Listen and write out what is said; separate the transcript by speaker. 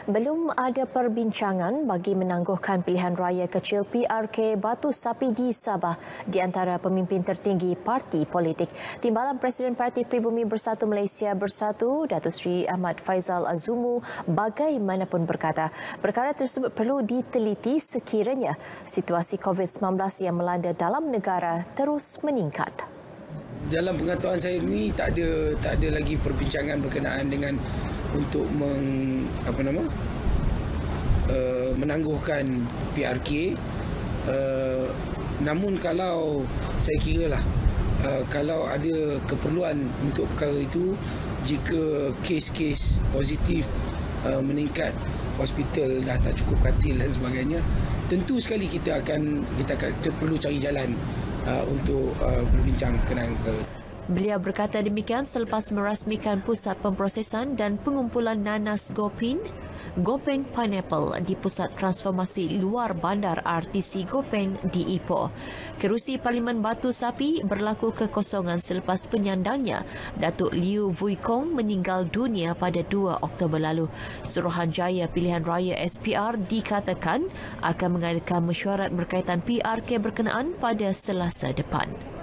Speaker 1: Belum ada perbincangan bagi menangguhkan pilihan raya kecil PRK Batu Sapi di Sabah di antara pemimpin tertinggi parti politik. Timbalan Presiden Parti Pribumi Bersatu Malaysia Bersatu, Datuk Seri Ahmad Faizal Azumu, bagaimanapun berkata, perkara tersebut perlu diteliti sekiranya situasi COVID-19 yang melanda dalam negara terus meningkat.
Speaker 2: Dalam pengetahuan saya ni tak ada lagi perbincangan berkenaan dengan untuk menangguhkan PRK. Namun kalau saya kiralah kalau ada keperluan untuk perkara itu, jika kes-kes positif meningkat, hospital dah tak cukup katil dan sebagainya, tentu sekali kita perlu cari jalan untuk berbincang berkenaan perkara.
Speaker 1: Beliau berkata demikian selepas merasmikan pusat pemprosesan dan pengumpulan nanas Gopeng Pineapple di Pusat Transformasi Luar Bandar RTC Gopeng di Ipoh. Kerusi Parlimen Batu Sapi berlaku kekosongan selepas penyandangnya, Datuk Liu Vui Kong, meninggal dunia pada 2 Oktober lalu. Suruhanjaya Pilihan Raya SPR dikatakan akan mengadakan mesyuarat berkaitan PRK berkenaan pada Selasa depan.